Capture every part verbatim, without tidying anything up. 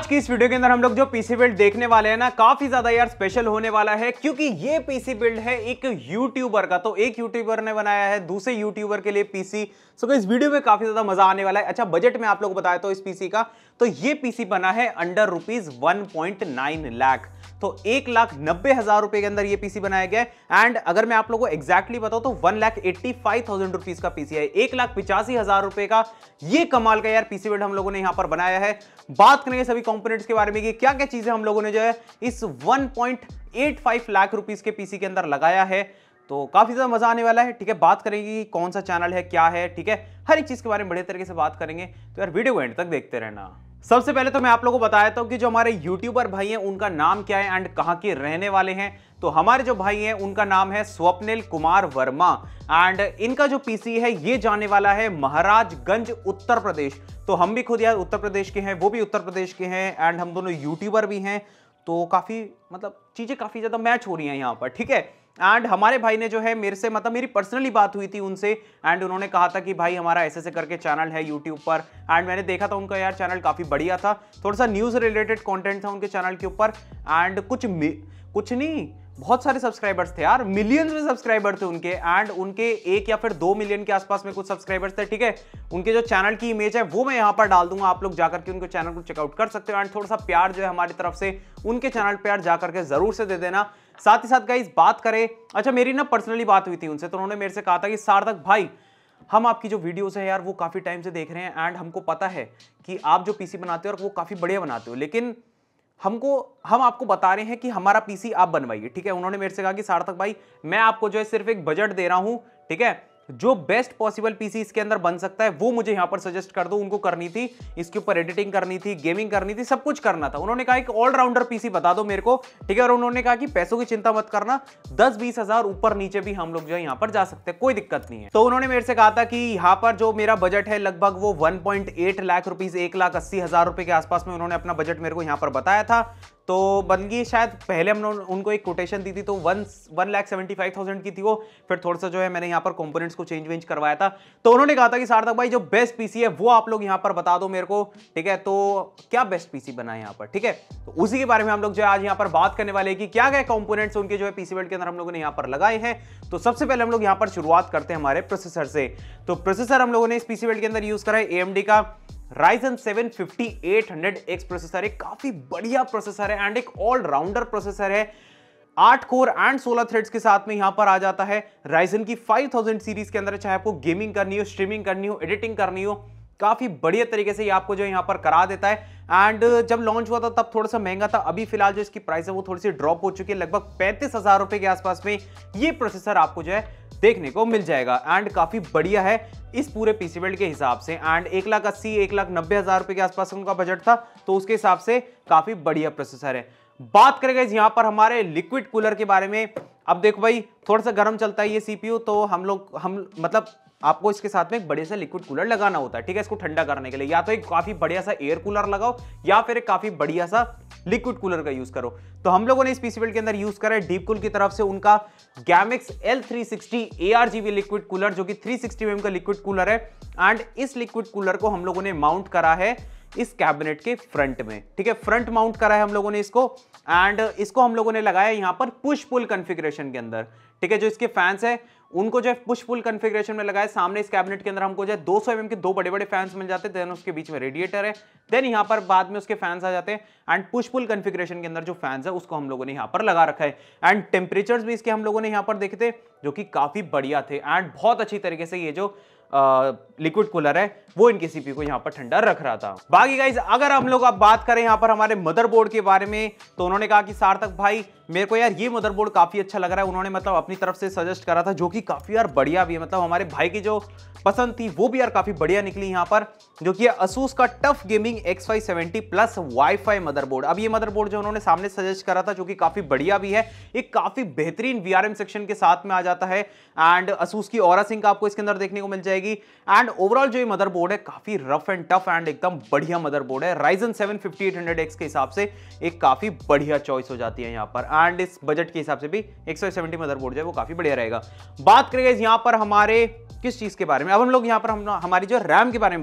की इस वीडियो के अंदर हम लोग जो पीसी बिल्ड देखने वाले हैं ना, काफी ज्यादा यार स्पेशल होने वाला है, क्योंकि ये पीसी बिल्ड है एक यूट्यूबर का। तो एक यूट्यूबर ने बनाया है दूसरे यूट्यूबर के लिए पीसी। सो इस वीडियो में काफी ज्यादा मजा आने वाला है। अच्छा, बजट में आप लोग बताया तो इस पीसी का, तो ये पीसी बना है under rupees one point nine lakh, तो एक लाख नब्बे हजार रुपए के अंदर ये पीसी बनाया गया है। एंड अगर मैं आप लोगों को एग्जैक्टली बताऊं तो one lakh eighty five thousand rupees का पीसी है, एक लाख पिचासी हजार रुपए का ये कमाल का यार पीसी बिल्ड हम लोगों ने यहां पर बनाया है। बात करेंगे सभी कंपोनेंट्स के बारे में कि क्या क्या चीजें हम लोगों ने जो है इस one point eight five lakh rupees के पीसी के अंदर लगाया है, तो काफी ज्यादा मजा आने वाला है। ठीक है, बात करेंगे कि कौन सा चैनल है, क्या है, ठीक है, हर एक चीज के बारे में बड़े तरीके से बात करेंगे, तो यार वीडियो को एंड तक देखते रहना। सबसे पहले तो मैं आप लोगों को बताया था कि जो हमारे यूट्यूबर भाई हैं उनका नाम क्या है एंड कहां के रहने वाले हैं। तो हमारे जो भाई हैं उनका नाम है स्वप्निल कुमार वर्मा एंड इनका जो पीसी है ये जाने वाला है महाराजगंज उत्तर प्रदेश। तो हम भी खुद यार उत्तर प्रदेश के हैं, वो भी उत्तर प्रदेश के हैं एंड हम दोनों यूट्यूबर भी हैं, तो काफी मतलब चीजें काफी ज्यादा मैच हो रही हैं यहाँ पर। ठीक है, एंड हमारे भाई ने जो है मेरे से मतलब मेरी पर्सनली बात हुई थी उनसे एंड उन्होंने कहा था कि भाई हमारा ऐसे ऐसे करके चैनल है यूट्यूब पर, एंड मैंने देखा था उनका यार चैनल काफी बढ़िया था, थोड़ा सा न्यूज रिलेटेड कंटेंट था उनके चैनल के ऊपर एंड कुछ कुछ नहीं बहुत सारे सब्सक्राइबर्स थे यार, मिलियंस में सब्सक्राइबर थे उनके एंड उनके एक या फिर दो मिलियन के आसपास में कुछ सब्सक्राइबर्स थे। ठीक है, उनके जो चैनल की इमेज है वो मैं यहाँ पर डाल दूंगा, आप लोग जाकर के उनके चैनल को चेकआउट कर सकते हो एंड थोड़ा सा प्यार जो है हमारी तरफ से उनके चैनल पे यार जाकर के जरूर से दे देना। साथ ही साथ गाइस बात करें, अच्छा मेरी ना पर्सनली बात हुई थी उनसे, तो उन्होंने मेरे से कहा था कि सार्थक भाई हम आपकी जो वीडियोस है यार वो काफी टाइम से देख रहे हैं एंड हमको पता है कि आप जो पीसी बनाते हो और वो काफी बढ़िया बनाते हो, लेकिन हमको हम आपको बता रहे हैं कि हमारा पीसी आप बनवाइए। ठीक है, उन्होंने मेरे से कहा कि सार्थक भाई मैं आपको जो है सिर्फ एक बजट दे रहा हूं, ठीक है, जो बेस्ट पॉसिबल पीसी इसके अंदर बन सकता है वो मुझे यहां पर सजेस्ट कर दो। उनको करनी थी, इसके ऊपर एडिटिंग करनी थी, गेमिंग करनी थी, सब कुछ करना था। उन्होंने कहा कि ऑलराउंडर पीसी बता दो मेरे को, ठीक है, और उन्होंने कहा कि पैसों की चिंता मत करना, दस बीस हजार ऊपर नीचे भी हम लोग जो है यहां पर जा सकते हैं, कोई दिक्कत नहीं है। तो उन्होंने मेरे से कहा था कि यहाँ पर जो मेरा बजट है लगभग वो one point eight lakh rupees, एक लाख अस्सी हजार रुपए के आसपास में उन्होंने अपना बजट मेरे को यहाँ पर बताया था। तो बन गई शायद पहले हमने उनको एक कोटेशन दी थी तो one one lakh seventy five thousand की थी वो, फिर थोड़ा सा जो है मैंने यहाँ पर कंपोनेंट्स को चेंज वेंज करवाया था। तो उन्होंने कहा था कि सार्थक भाई जो बेस्ट पीसी है वो आप लोग यहाँ पर बता दो मेरे को, ठीक है, तो क्या बेस्ट पीसी बना है यहाँ पर। ठीक है, तो उसी के बारे में हम लोग जो है आज यहाँ पर बात करने वाले हैं कि क्या क्या कंपोनेंट्स उनके जो है पीसी बिल्ड के अंदर हम लोगों ने यहाँ पर लगाए हैं। तो सबसे पहले हम लोग यहाँ पर शुरुआत करते हैं हमारे प्रोसेसर से। तो प्रोसेसर हम लोगों ने इस पीसी बिल्ड के अंदर यूज करा है एएमडी का Ryzen seven fifty eight hundred X processor, एक काफी बढ़िया प्रोसेसर है एंड एक ऑलराउंडर प्रोसेसर है। आठ कोर एंड सोलह थ्रेड्स के साथ में यहां पर आ जाता है। Ryzen की फाइव थाउजेंड सीरीज के अंदर, चाहे आपको गेमिंग करनी हो, स्ट्रीमिंग करनी हो, एडिटिंग करनी हो, काफी बढ़िया तरीके से ये आपको जो यहां पर करा देता है। एंड जब लॉन्च हुआ था तब थोड़ा सा महंगा था, अभी फिलहाल जो इसकी प्राइस है वो थोड़ी सी ड्रॉप हो चुकी है, लगभग पैंतीस हजार रुपए के आसपास में ये प्रोसेसर आपको जो है देखने को मिल जाएगा एंड काफी बढ़िया है इस पूरे पीसी बिल्ड के हिसाब से। एंड एक लाख अस्सी एक लाख नब्बे हजार रुपए के आसपास उनका बजट था, तो उसके हिसाब से काफी बढ़िया प्रोसेसर है। बात करेंगे यहां पर हमारे लिक्विड कूलर के बारे में। अब देखो भाई थोड़ा सा गर्म चलता है ये सीपीयू, तो हम लोग हम मतलब आपको इसके साथ में एक बड़े सा लिक्विड कूलर लगाना होता है, ठीक है, इसको ठंडा करने के लिए। या तो एक काफी बढ़िया सा एयर कूलर लगाओ या फिर एक काफी बढ़िया सा लिक्विड कूलर का यूज करो। तो हम लोगों ने इस पीसी बिल्ड के अंदर यूज करा है डीपकूल की तरफ से उनका Gammaxx L three sixty ARGB liquid cooler, जो कि थ्री सिक्सटी एम एम का लिक्विड कूलर है एंड इस लिक्विड कूलर को हम लोगों ने माउंट करा है इस कैबिनेट के फ्रंट में। ठीक है, फ्रंट माउंट करा है हम लोगों ने इसको एंड इसको हम लोगों ने लगाया यहां पर पुश पुल कॉन्फ़िगरेशन के अंदर। ठीक है, जो इसके फैंस है उनको जो है पुश पुल कॉन्फ़िगरेशन में लगाया। सामने इस कैबिनेट के अंदर हमको जो है दो सौ एम एम के दो बड़े बड़े फैंस मिल जाते हैं, देन उसके बीच में रेडिएटर है, देन यहां पर बाद में उसके फैंस आ जाते हैं एंड पुश पुल कॉन्फ़िगरेशन के अंदर जो फैंस है उसको हम लोगों ने यहां पर लगा रखा है। एंड टेम्परेचर्स भी इसके हम लोगों ने यहां पर देखे थे जो कि काफी बढ़िया थे एंड बहुत अच्छी तरीके से ये जो लिक्विड कूलर है वो इनके सीपीयू को यहां पर ठंडा रख रहा था। बाकी गाइस अगर हम लोग अब बात करें यहां पर हमारे मदरबोर्ड के बारे में, तो उन्होंने कहा कि सार्थक भाई मेरे को यार ये मदरबोर्ड काफी अच्छा लग रहा है। उन्होंने मतलब अपनी तरफ से सजेस्ट करा था, जो कि काफी यार बढ़िया भी है, मतलब हमारे भाई की जो पसंद थी वो भी यार काफी बढ़िया निकली यहां पर, जो कि Asus का TUF gaming X five seventy plus WiFi motherboard. अब ये मदरबोर्ड जो उन्होंने सामने सजेस्ट करा था जो कि काफी बढ़िया भी है, एक काफी बेहतरीन वीआरएम सेक्शन के साथ में आ जाता है एंड Asus की Aura Sync आपको इसके अंदर देखने को मिल जाएगी। एंड ओवरऑल जो ये मदरबोर्ड है काफी रफ एंड टफ एंड एकदम बढ़िया मदरबोर्ड है। Ryzen seven fifty eight hundred X के हिसाब से एक काफी बढ़िया चॉइस हो जाती है यहां पर एंड इस बजट के हिसाब से भी एक्स फाइव सेवेंटी मदरबोर्ड जो है वो काफी बढ़िया रहेगा। बात करेंगे यहां पर हमारे किस चीज के बारे में, अब हम लोग यहां पर हम हमारी जो रैम के बारे में बात कर लेते हैं।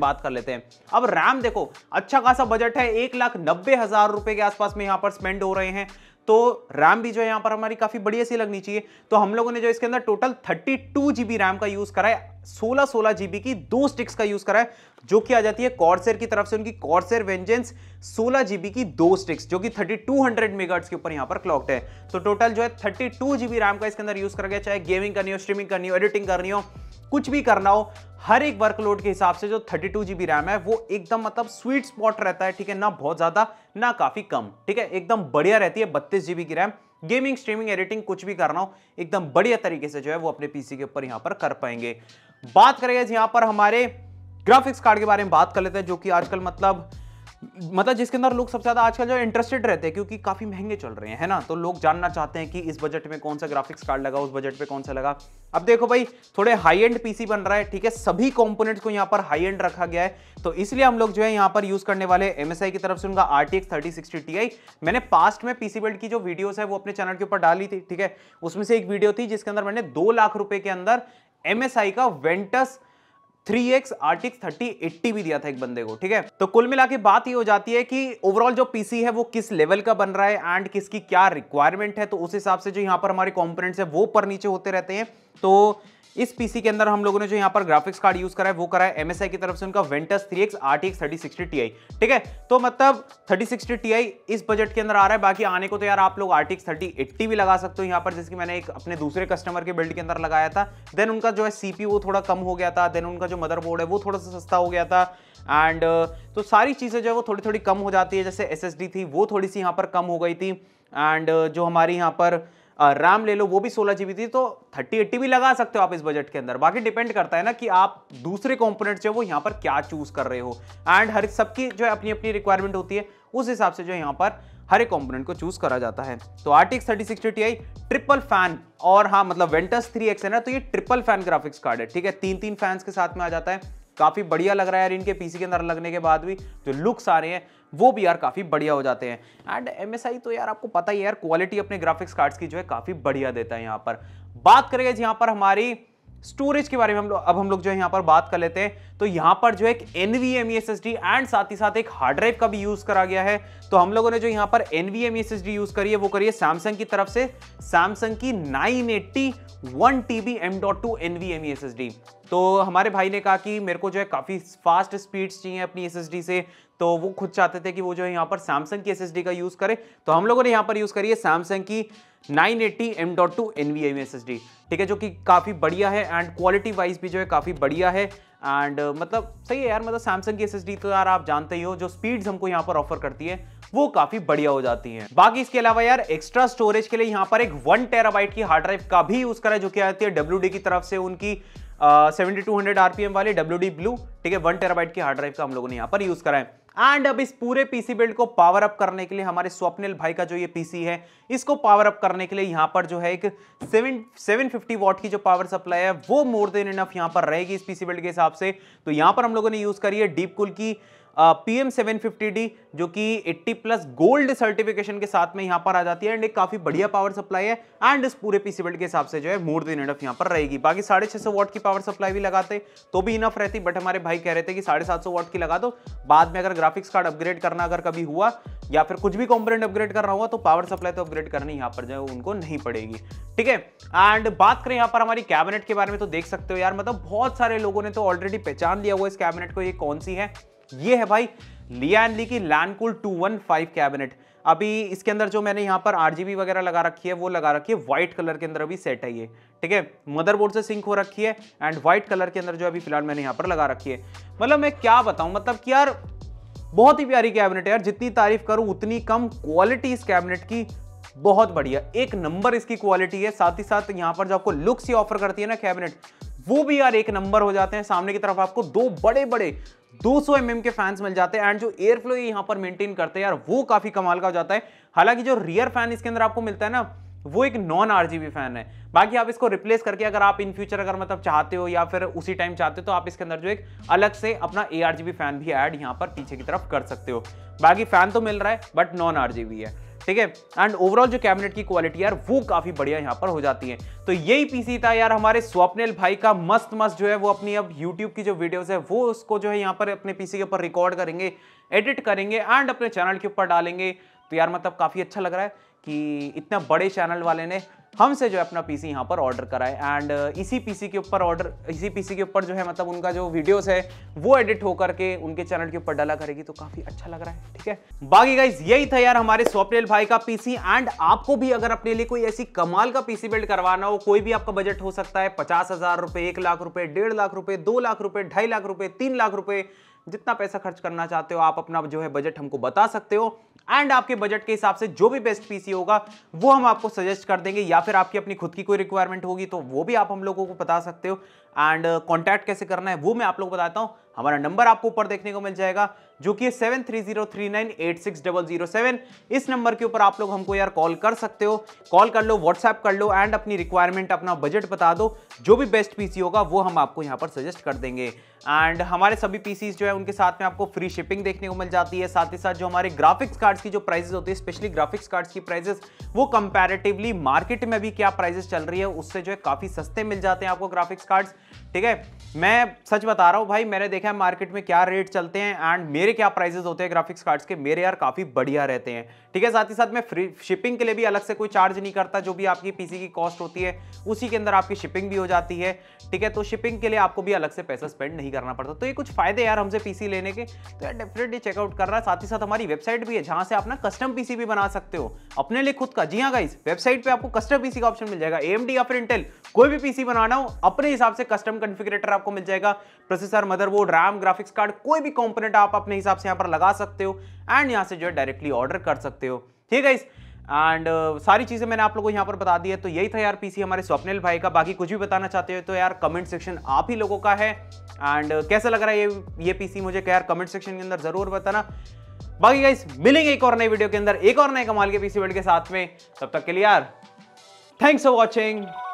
लेते हैं। अब रैम देखो, अच्छा खासा बजट है, एक लाख नब्बे हजार रुपए के आसपास में यहाँ पर स्पेंड हो रहे हैं, तो रैम भी जो है यहाँ पर हमारी काफी बढ़िया सी लगनी चाहिए। तो हम लोगों ने जो इसके अंदर total thirty two GB RAM का यूज करा है, सोलह सोलह जीबी की दो स्टिक्स का यूज करा है, जो कि आ जाती है कॉर्सेर की तरफ से उनकी कॉर्सेर वेंजेंस सोलह जीबी की दो स्टिक्स, जो कि थर्टी टू हंड्रेड मेगाहर्ट्ज के ऊपर यहाँ पर क्लॉक्ड है। तो टोटल जो है थर्टी टू जीबी रैम का इसके अंदर यूज करा गया। चाहे गेमिंग करनी हो, स्ट्रीमिंग करनी हो, एडिटिंग करनी हो, कुछ भी करना हो, हर एक वर्कलोड के हिसाब से जो थर्टी टू जीबी रैम है वो एकदम मतलब स्वीट स्पॉट रहता है, ठीक है, ना बहुत ज्यादा ना काफी कम, ठीक है, एकदम बढ़िया रहती है। बत्तीस जीबी की रैम, गेमिंग, स्ट्रीमिंग, एडिटिंग कुछ भी करना हो एकदम बढ़िया तरीके से जो है वो अपने पीसी के ऊपर यहां पर कर पाएंगे। बात करेंगे यहां पर हमारे ग्राफिक्स कार्ड के बारे में बात कर लेते हैं, जो कि आजकल मतलब मतलब जिसके अंदर लोग सबसे ज्यादा आजकल जो इंटरेस्टेड रहते हैं, क्योंकि काफी महंगे चल रहे हैं, है ना, तो लोग जानना चाहते हैं कि इस बजट में कौन सा ग्राफिक्स कार्ड लगा, उस बजट पे कौन सा लगा। अब देखो भाई, थोड़े हाई एंड पीसी बन रहा है, ठीक है, सभी कंपोनेंट्स को यहाँ पर हाई एंड रखा गया है, तो इसलिए हम लोग जो है यहाँ पर यूज करने वाले एमएसआई की तरफ से उनका आरटीएक्स थर्टी सिक्सटी टी। मैंने पास्ट में पीसी बिल्ड की जो वीडियोस है वो अपने चैनल के ऊपर डाली थी, ठीक है, उसमें से एक वीडियो थी जिसके अंदर मैंने दो लाख रुपए के अंदर एमएसआई का Ventus three X RTX thirty eighty भी दिया था एक बंदे को, ठीक है। तो कुल मिला के बात ये हो जाती है कि ओवरऑल जो पीसी है वो किस लेवल का बन रहा है एंड किसकी क्या रिक्वायरमेंट है, तो उस हिसाब से जो यहाँ पर हमारे कंपोनेंट्स है वो पर नीचे होते रहते हैं। तो इस पीसी के अंदर हम लोगों ने जो यहाँ पर ग्राफिक्स कार्ड यूज करा है वो करा है एमएसआई की तरफ से उनका Ventus three X RTX thirty sixty Ti, ठीक है। तो मतलब थर्टी सिक्सटी टी इस बजट के अंदर आ रहा है। बाकी आने को तो यार आप लोग आरटीएक्स थर्टी एट्टी भी लगा सकते हो यहाँ पर, जैसे कि मैंने एक अपने दूसरे कस्टमर के बिल्ड के अंदर लगाया था। देन उनका जो है सीपीयू वो थोड़ा कम हो गया था, देन उनका जो मदरबोर्ड है वो थोड़ा सा सस्ता हो गया था, एंड तो सारी चीजें जो है वो थोड़ी थोड़ी कम हो जाती है। जैसे एसएसडी थी वो थोड़ी सी यहाँ पर कम हो गई थी, एंड जो हमारी यहाँ पर रैम ले लो वो भी सोलह जीबी थी, तो थर्टी एट्टी भी लगा सकते हो आप इस बजट के अंदर। बाकी डिपेंड करता है ना कि आप दूसरे कंपोनेंट्स जो वो यहाँ पर क्या चूज कर रहे हो, एंड हर सबकी जो है अपनी अपनी रिक्वायरमेंट होती है, उस हिसाब से जो यहाँ पर हर एक कंपोनेंट को चूज करा जाता है। तो RTX thirty sixty Ti triple fan, और हाँ मतलब वेंटस थ्री एक्स है ना, तो ये ट्रिपल फैन ग्राफिक्स कार्ड है, ठीक है, तीन तीन फैंस के साथ में आ जाता है। काफी बढ़िया लग रहा है यार, इनके पीसी के अंदर लगने के बाद भी जो लुक्स आ रहे हैं वो भी यार काफी बढ़िया हो जाते हैं। एंड एमएसआई तो यार आपको पता ही है यार, क्वालिटी अपने ग्राफिक्स कार्ड्स की जो है काफी बढ़िया देता है। यहाँ पर बात करेंगे यहाँ पर हमारी स्टोरेज के बारे में हम लोग अब हम लोग जो है यहाँ पर बात कर लेते हैं। तो यहाँ पर जो एक एनवीएमई एसएसडी एंड साथ ही साथ एक हार्ड ड्राइव का भी यूज करा गया है। तो हम लोगों ने जो यहाँ पर एनवीएमई एसएसडी यूज करी है वो करी है सैमसंग की तरफ से, सैमसंग की nine eighty one TB M dot two NVMe SSD. तो हमारे भाई ने कहा कि मेरे को जो है काफी फास्ट स्पीड्स चाहिए अपनी एसएसडी से, तो वो खुद चाहते थे कि वो जो है यहाँ पर सैमसंग की एसएसडी का यूज करे। तो हम लोगों ने यहाँ पर यूज करी है सैमसंग की nine eighty M dot two NVMe SSD, ठीक है, जो कि काफी बढ़िया है एंड क्वालिटी वाइज भी जो है काफी बढ़िया है। एंड uh, मतलब सही है यार, मतलब सैमसंग की एसएसडी तो यार आप जानते ही हो, जो स्पीड्स हमको यहाँ पर ऑफर करती है वो काफी बढ़िया हो जाती हैं। बाकी इसके अलावा यार एक्स्ट्रा स्टोरेज के लिए यहाँ पर एक वन टेराबाइट की हार्ड ड्राइव का भी यूज करा है, जो कि आती है डब्ल्यूडी की तरफ से, उनकी सेवेंटी टू हंड्रेड आरपीएम वाली डब्ल्यूडी ब्लू, ठीक है, वन टेराबाइट की हार्ड ड्राइव का हम लोगों ने यहाँ पर यूज करा है। एंड अब इस पूरे पीसी बिल्ड को पावर अप करने के लिए हमारे स्वप्निल भाई का जो ये पीसी है, इसको पावर अप करने के लिए यहाँ पर जो है एक सेवन फिफ्टी वॉट की जो पावर सप्लाई है वो मोर देन इनफ यहाँ पर रहेगी इस पीसी बिल्ड के हिसाब से। तो यहाँ पर हम लोगों ने यूज करी है डीपकूल की पीएम सेवन फिफ्टी डी, जो कि एट्टी प्लस गोल्ड सर्टिफिकेशन के साथ में यहाँ पर आ जाती है, एंड एक काफी बढ़िया पावर सप्लाई है, एंड इस पूरे पीसी बिल्ड के हिसाब से जो है मोर देन इनफ यहाँ पर रहेगी। बाकी साढ़े छह सौ वॉट की पावर सप्लाई भी लगाते तो भी इनफ रहती, बट हमारे भाई कह रहे थे कि साढ़े सात सौ वॉट की लगा दो, बाद में अगर ग्राफिक्स कार्ड अपग्रेड करना अगर कभी हुआ या फिर कुछ भी कंपोनेंट अपग्रेड करना हुआ तो पावर सप्लाई तो अपग्रेड करनी यहाँ पर जो है उनको नहीं पड़ेगी, ठीक है। एंड बात करें यहाँ पर हमारी कैबिनेट के बारे में, तो देख सकते हो यार, मतलब बहुत सारे लोगों ने तो ऑलरेडी पहचान लिया हुआ इस कैबिनेट को, ये कौन सी है, ये है भाई लिया एंड ली की Lancool two one five cabinet. अभी इसके अंदर जो मैंने यहाँ पर आरजीबी वगैरह लगा रखी है वो लगा रखी है व्हाइट कलर के अंदर अभी सेट है ये, ठीक है, मदरबोर्ड से सिंक हो रखी है, एंड व्हाइट कलर के अंदर जो अभी फिलहाल मैंने यहाँ पर लगा रखी है। मतलब मैं क्या बताऊं, मतलब कि यार बहुत ही प्यारी कैबिनेट है यार, जितनी तारीफ करूं उतनी कम। क्वालिटी इस कैबिनेट की बहुत बढ़िया, एक नंबर इसकी क्वालिटी है। साथ ही साथ यहाँ पर जो आपको लुक्स ये ऑफर करती है ना कैबिनेट, वो भी यार एक नंबर हो जाते हैं। सामने की तरफ आपको दो बड़े बड़े दो सौ एम एम के फैंस मिल जाते हैं, एंड जो एयर फ्लो यहाँ पर मेंटेन करते हैं यार वो काफी कमाल का हो जाता है। हालांकि जो रियर फैन इसके अंदर आपको मिलता है ना, वो एक नॉन आरजीबी फैन है। बाकी आप इसको रिप्लेस करके अगर आप इन फ्यूचर अगर मतलब चाहते हो या फिर उसी टाइम चाहते हो तो आप इसके अंदर जो एक अलग से अपना एआरजीबी फैन भी ऐड यहाँ पर पीछे की तरफ कर सकते हो। बाकी फैन तो मिल रहा है बट नॉन आरजीबी है, ठीक है। एंड ओवरऑल जो कैबिनेट की क्वालिटी यार वो काफी बढ़िया यहाँ पर हो जाती है। तो यही पीसी था यार हमारे स्वप्निल भाई का, मस्त मस्त जो है वो अपनी अब यूट्यूब की जो वीडियोस है वो उसको जो है यहाँ पर अपने पीसी के ऊपर रिकॉर्ड करेंगे, एडिट करेंगे एंड अपने चैनल के ऊपर डालेंगे। तो यार मतलब काफी अच्छा लग रहा है कि इतना बड़े चैनल वाले ने हमसे जो है अपना पीसी यहाँ पर ऑर्डर करा है एंड इसी पीसी के ऊपर ऑर्डर इसी पीसी के ऊपर जो है मतलब उनका जो वीडियोस है वो एडिट होकर के उनके चैनल के ऊपर डाला करेगी। तो काफी अच्छा लग रहा है, ठीक है। बाकी गाइस यही था यार हमारे स्वप्निल भाई का पीसी। एंड आपको भी अगर अपने लिए कोई ऐसी कमाल का पीसी बिल्ड करवाना हो, कोई भी आपका बजट हो सकता है पचास हजार रुपए, एक लाख रुपए, डेढ़ लाख रुपए, दो लाख रुपए, ढाई लाख रुपए, तीन लाख रुपए, जितना पैसा खर्च करना चाहते हो आप अपना जो है बजट हमको बता सकते हो एंड आपके बजट के हिसाब से जो भी बेस्ट पीसी होगा वो हम आपको सजेस्ट कर देंगे, या फिर आपकी अपनी खुद की कोई रिक्वायरमेंट होगी तो वो भी आप हम लोगों को बता सकते हो। एंड कांटेक्ट कैसे करना है वो मैं आप लोगों को बताता हूं। हमारा नंबर आपको ऊपर देखने को मिल जाएगा जो कि है seven three zero three nine eight six double zero seven. इस नंबर के ऊपर आप लोग हमको यार कॉल कर सकते हो, कॉल कर लो, व्हाट्सएप कर लो एंड अपनी रिक्वायरमेंट अपना बजट बता दो, जो भी बेस्ट पीसी होगा वो हम आपको यहाँ पर सजेस्ट कर देंगे। एंड हमारे सभी पीसीज जो है उनके साथ में आपको फ्री शिपिंग देखने को मिल जाती है। साथ ही साथ जो हमारे ग्राफिक्स कार्ड्स की जो प्राइसेस होती है, स्पेशली ग्राफिक्स कार्ड्स की प्राइसेस वो कंपैरेटिवली मार्केट में भी क्या प्राइसेस चल रही है उससे जो है काफी सस्ते मिल जाते हैं आपको ग्राफिक्स कार्ड्स, ठीक है। मैं सच बता रहा हूं भाई, मैंने देखा है मार्केट में क्या रेट चलते हैं एंड मेरे क्या प्राइसेस होते हैं ग्राफिक्स कार्ड्स के, मेरे यार काफी बढ़िया रहते हैं, ठीक है। साथ ही साथ मैं फ्री शिपिंग के लिए भी अलग से कोई चार्ज नहीं करता, जो भी आपकी पीसी की कॉस्ट होती है उसी के अंदर आपकी शिपिंग भी हो जाती है, ठीक है। तो शिपिंग के लिए आपको भी अलग से पैसा स्पेंड नहीं करना पड़ता। तो ये कुछ फायदे यार हमसे पीसी लेने के, तो यार डेफिनेटली चेकआउट कर रहा है। साथ ही साथ हमारी वेबसाइट भी है जहां से आप ना कस्टम पीसी भी बना सकते हो अपने लिए खुद का। जी हाँ गाइस, वेबसाइट पे आपको कस्टम पीसी का ऑप्शन मिल जाएगा। एएमडी या फिर इंटेल कोई भी पीसी बनाना हो अपने हिसाब से कस्टम कॉन्फ़िगरेटर आपको मिल जाएगा। Processor, motherboard, RAM, graphics card, कोई भी कंपोनेंट आप अपने हिसाब से यहां पर लगा सकते हो एंड यहां से जो है डायरेक्टली ऑर्डर कर सकते हो, ठीक है। एंड uh, सारी चीजें मैंने आप लोगों को यहां पर बता दी है। तो यही था यार पीसी हमारे स्वप्निल भाई का। बाकी कुछ भी बताना चाहते हो तो यार कमेंट सेक्शन आप ही लोगों का है। एंड uh, कैसा लग रहा है ये ये पीसी मुझे क्या यार कमेंट सेक्शन के अंदर जरूर बताना। बाकी गाइस मिलेंगे एक और नई वीडियो के अंदर एक और नए कमाल के पीसी बिल्ड के साथ में। तब तक के लिए यार थैंक्स फॉर वॉचिंग।